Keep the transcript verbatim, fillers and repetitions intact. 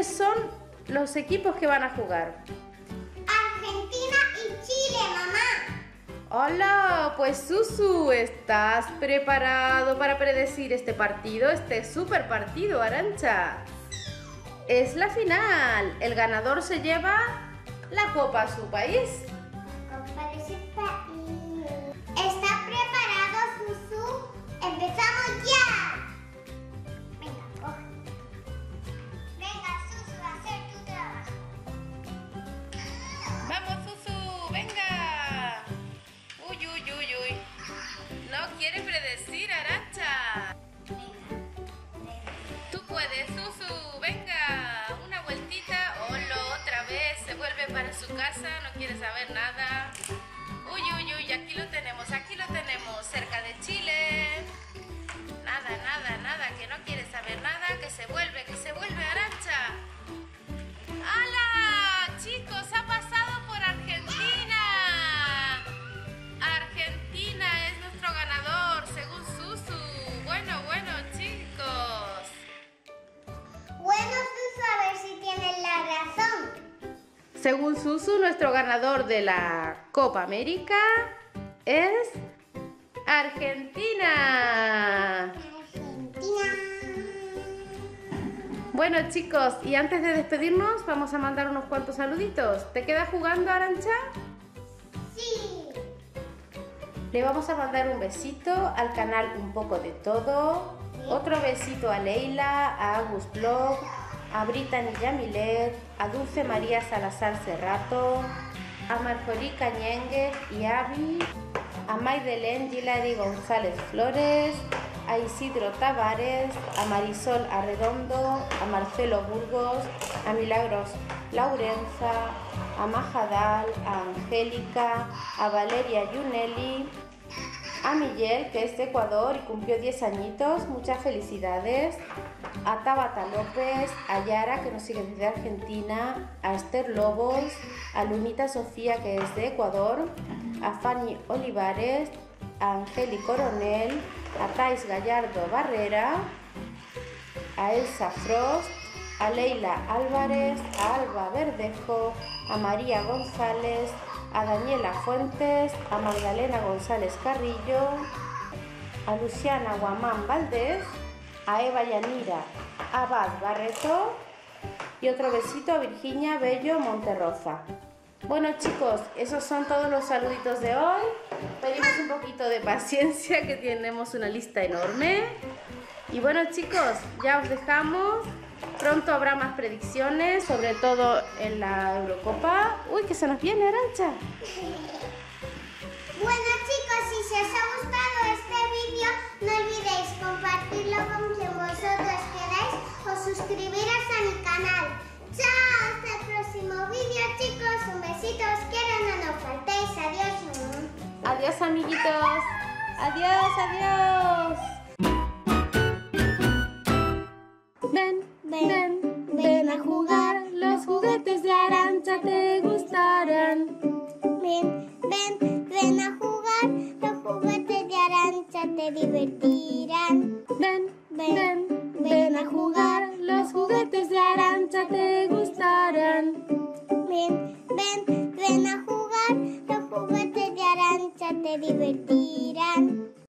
¿quiénes son los equipos que van a jugar? Argentina y Chile, mamá. Hola, pues Susu, ¿estás preparado para predecir este partido? Este super partido, Arantxa. Es la final. El ganador se lleva la copa a su país. Copa de su país. ¿Está preparado, Susu? ¡Empezamos ya! Venga, coge. Venga, Susu, a hacer tu trabajo. ¡Vamos, Susu! ¡Venga! ¡Uy, uy, uy, uy! No quiere predecir, Arantxa. Tú puedes, Susu. Venga, una vueltita. Hola, otra vez. Se vuelve para su casa. No quiere saber nada. Uy, uy, uy. Aquí lo tenemos. Aquí lo tenemos. Cerca de Chile. Nada, nada, nada. Que no quiere saber nada. Que se vuelve, que se vuelve, Arantxa. ¡Hala! Chicos, ha pasado por Argentina. Argentina es nuestro ganador, según Susu. Bueno, bueno, chicos. Bueno, Susu, a ver si tienes la razón. Según Susu, nuestro ganador de la Copa América es Argentina. Argentina. Bueno, chicos, y antes de despedirnos vamos a mandar unos cuantos saluditos. ¿Te quedas jugando, Arantxa? Sí. Le vamos a mandar un besito al canal Un Poco de Todo, otro besito a Leila, a Agus Blog, a Brittany Yamilet, a Dulce María Salazar Cerrato, a Marjorie Cañengue y Avi, a Maidelen Gilari González Flores, a Isidro Tavares, a Marisol Arredondo, a Marcelo Burgos, a Milagros Laurenza, a Majadal, a Angélica, a Valeria Yuneli, a Miguel, que es de Ecuador y cumplió diez añitos, muchas felicidades, a Tabata López, a Yara, que nos sigue desde Argentina, a Esther Lobos, a Lunita Sofía, que es de Ecuador, a Fanny Olivares, a Angeli Coronel, a Thais Gallardo Barrera, a Elsa Frost, a Leila Álvarez, a Alba Verdejo, a María González, a Daniela Fuentes, a Magdalena González Carrillo, a Luciana Guamán Valdés, a Eva Yanira Abad Barreto y otro besito a Virginia Bello Monterroza. Bueno, chicos, esos son todos los saluditos de hoy. Pedimos un poquito de paciencia, que tenemos una lista enorme. Y bueno, chicos, ya os dejamos. Pronto habrá más predicciones, sobre todo en la Eurocopa. Uy, que se nos viene, Arantxa. Bueno, chicos, si se os ha gustado este vídeo, no olvidéis compartirlo con quien vosotros queráis o suscribiros a mi canal. ¡Chao! Hasta el próximo vídeo, chicos. Un besito, os quiero, no nos faltéis. Adiós. Adiós, amiguitos. Adiós, adiós. Ven, ven, ven, ven a jugar. Los juguetes de Arantxa te gustarán. Ven, ven, ven a jugar. Los juguetes de Arantxa te divertirán. Ven, ven, ven a jugar. Los juguetes de Arantxa te gustarán. Ven, ven, ven a jugar. Los juguetes de Arantxa te divertirán.